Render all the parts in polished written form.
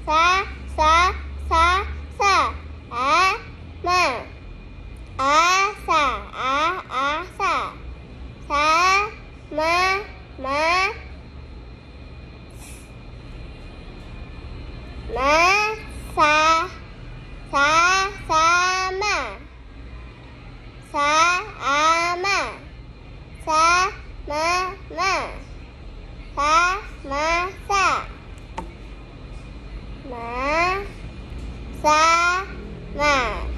sa sa sa sa ma sa sa sa ma sa sama sa ama sa ma sa ma sa ma sa ma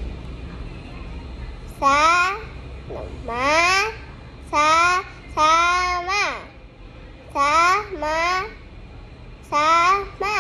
sa ma sa sama sama sama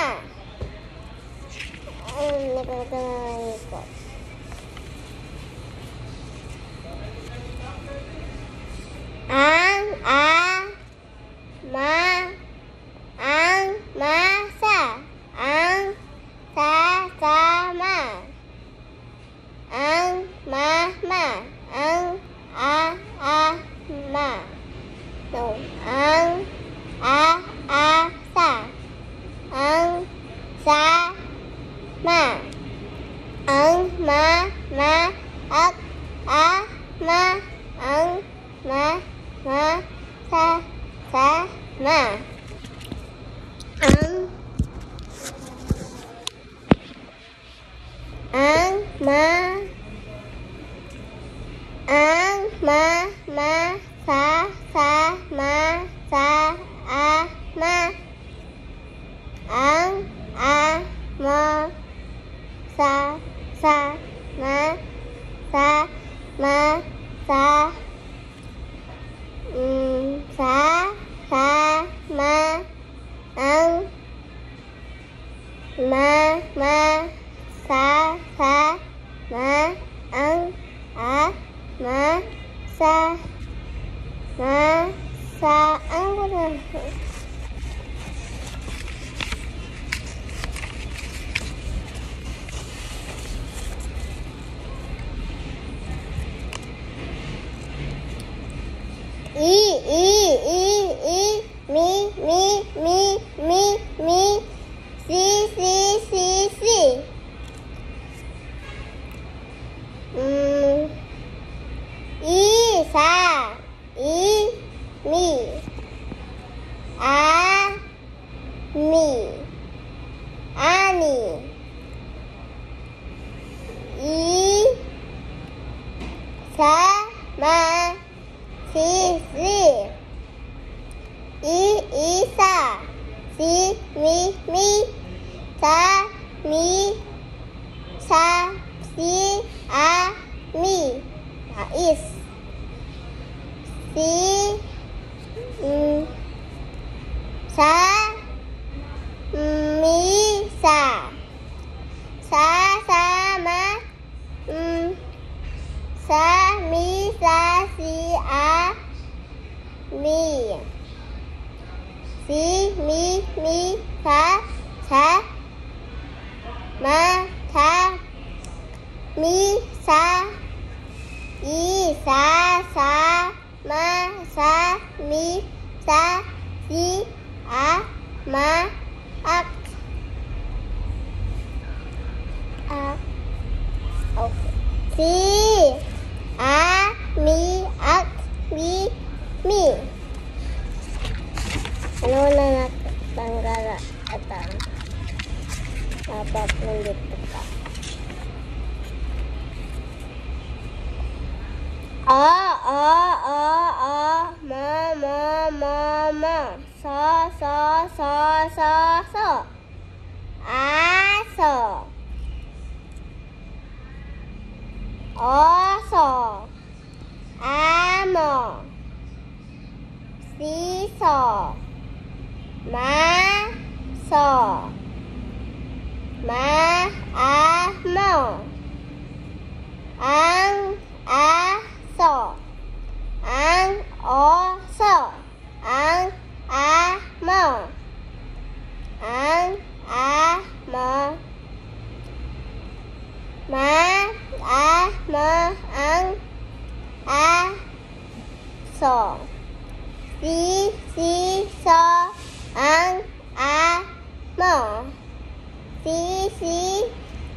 si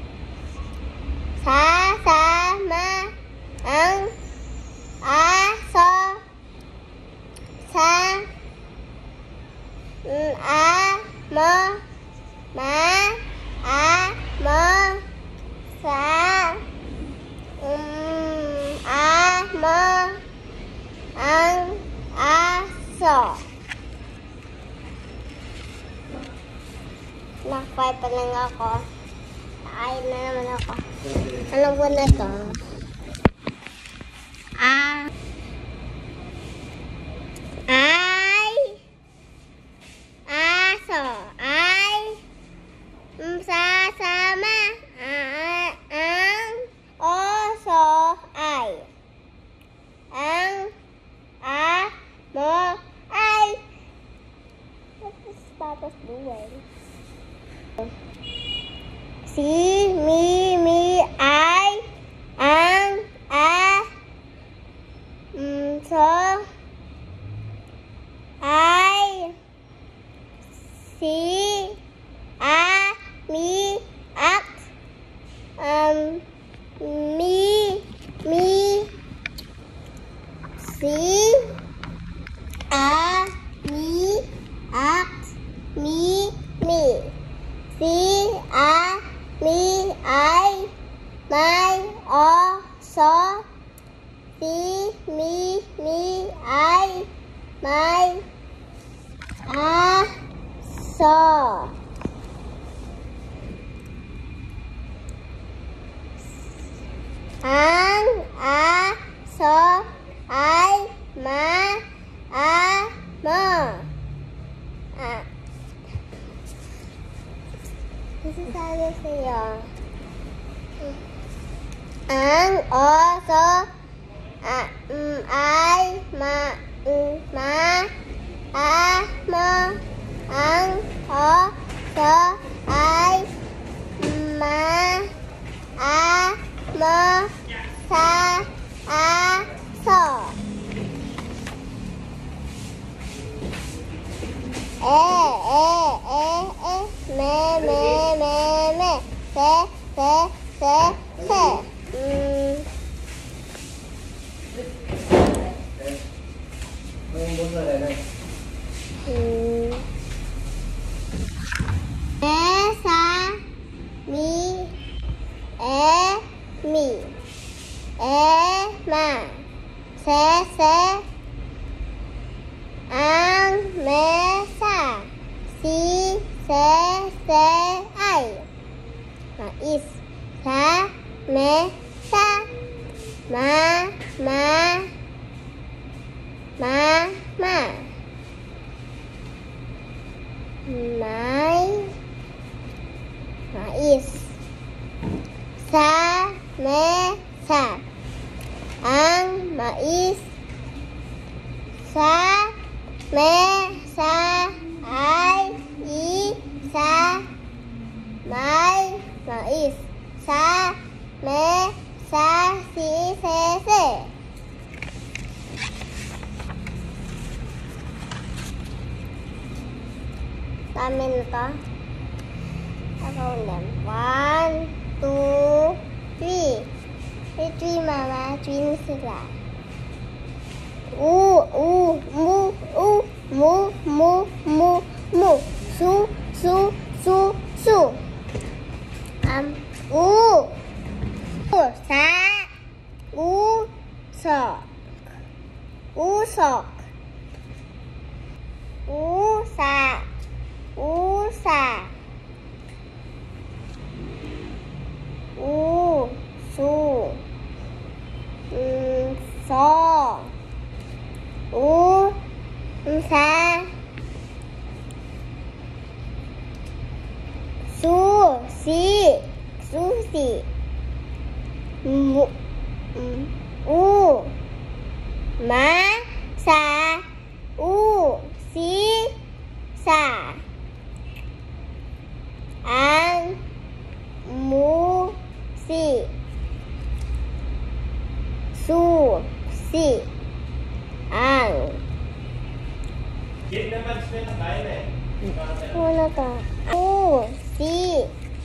sa ma ang a so sa a mo ma a mo sa a mo ang aso. Nakapay pa lang ako. Kain na naman ako. Alam ko na to. Aso. Sasama. Ang oso ay. Ang mo ay. Tapos duel. Si mi ay ang so ay si mi ak mi si mi ak mi si mi ay may o so si mi ay may aso. Ang aso ay mo. Sasabi sa'yo. Ang oso ay mo. Ang oso ay mo sa aso. Me. Se. Sa mi ma se ang mesa si se ay mais sa mesa ma mais sa mesa ang mais sa mesa ay isa may mais sa mesa si se. Dami na to. Ako ulit. 1, 2, 3. May 3 mama. 3 na sila. Mu. Su. Sa. Usok. Usa. Su. So. Sa. Susi. Sa. Sa. Ang musi. Susi. Ang. Wala ka. Musi.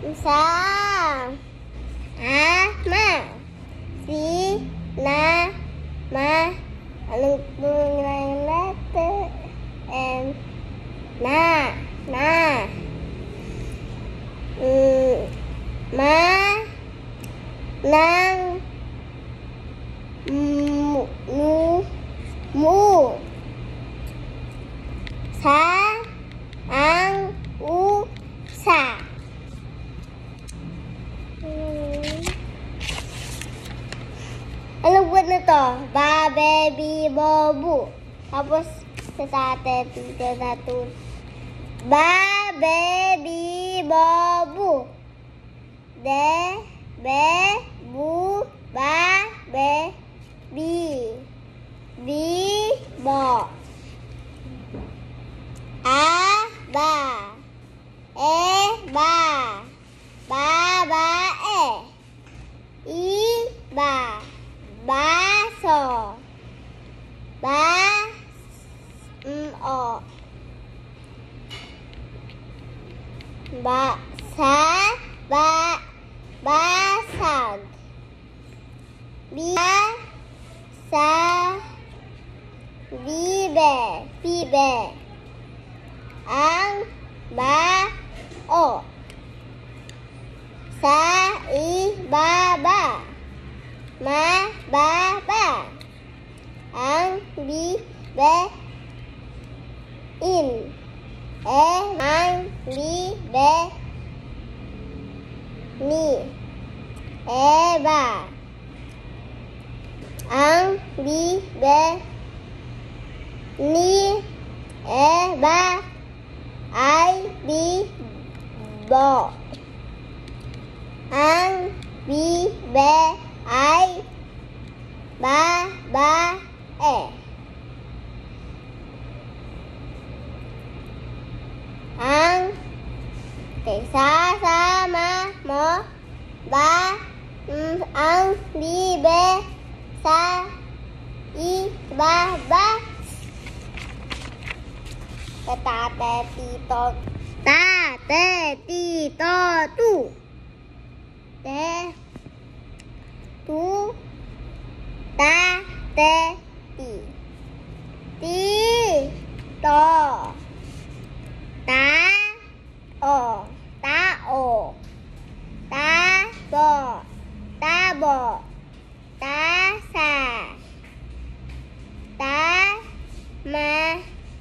Sa ma si na ma. Anong bunga ng letter M? Na ma nang mu sa ang sa. Ano buwan na to? Ba, baby, bobu. Tapos sa tate, tito na to. Ba, baby, bobu. De, be, bu, ba, be, bi. Bi, bo. A, ba. E, ba. Ba, ba, e. I, ba. Baso. Ba, o. Ba, sa, ba, basag. Ba, sa, bibe. Ang, ba, o. Sa, i, ba. Ma, ba. Ang, bi, be, in. Ang, bi, be, ni. Ba. Ang, bi, be, ni. Ba. Ay, bi, bo. Ang, bi, be, ay, ba, e. Ang sasama mo ba ang bibe sa ibaba? Tate, tito, tu. Tu, ta, ti. Ti, to. Ta, o. Ta, bo. Ta, sa. Ta, ma.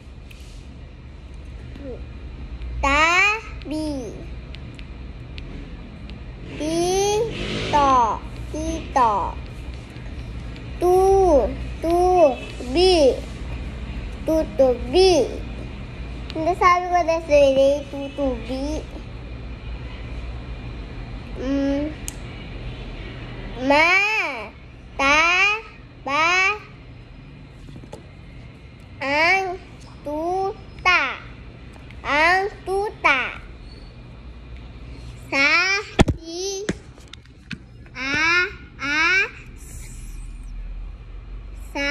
Ta, bi. Tito. Tutubi. Hindi sabi ko na sila tutubi. Ma, ta, ba, ang tuta. Sa, si, sa,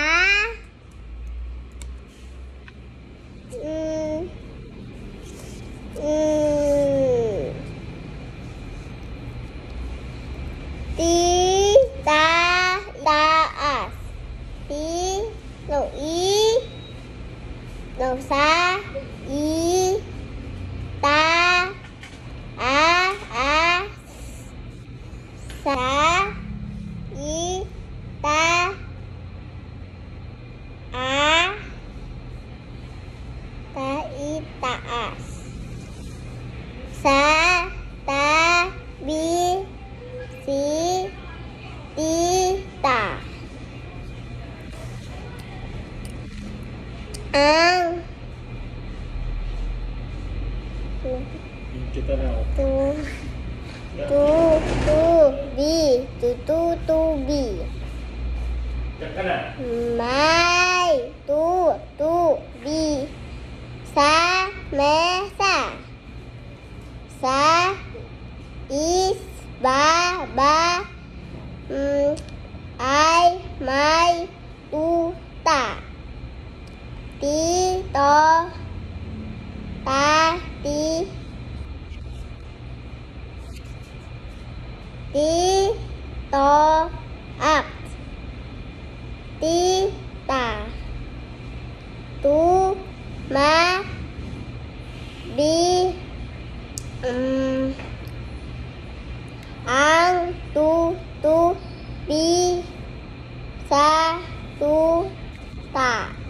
taas. Sa, i, ta, sa, i, ta, taas. Sa, ta, bi, si, tita. Ang kita na. Tutubi. Ka na. May tutubi sa mesa. Sa isbaba ay may tuta. Tito, tati, Ti to ak. Tita. Tu ma bi ang tu bi sa tu ta.